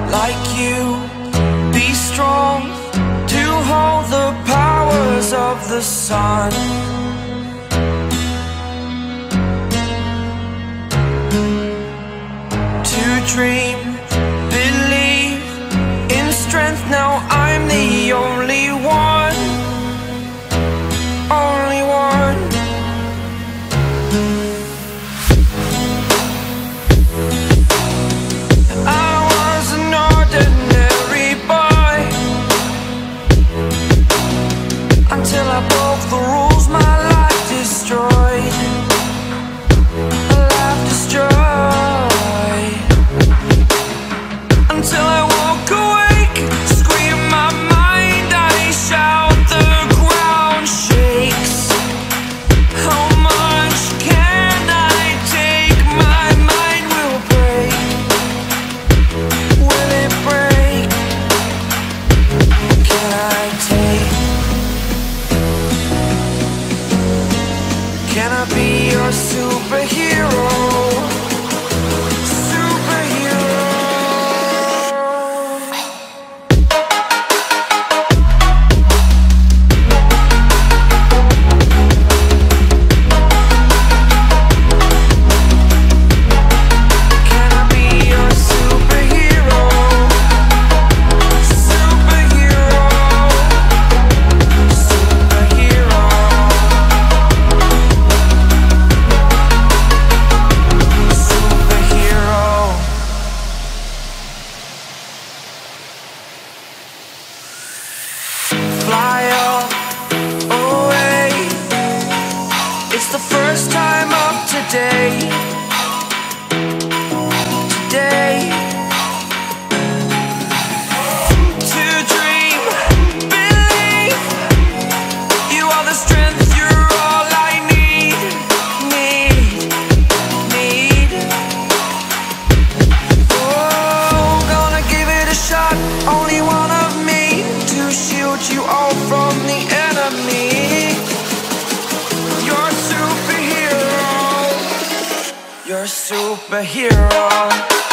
like you, be strong to hold the powers of the sun. To dream, believe in strength. Now I'm the only one, only one. I was an ordinary boy until I broke the rules. My life destroyed, a life destroyed. Until I woke awake, scream my mind, I shout, the ground shakes. How much can I take? My mind will break. Will it break? Can I take? Can I be your superhero? Fly up away. It's the first time of today. Today. To dream, believe. You are the strength, you're all I need. Need. Oh, gonna give it a shot. Only one of me to shield you all from the enemy. You're a superhero. You're a superhero.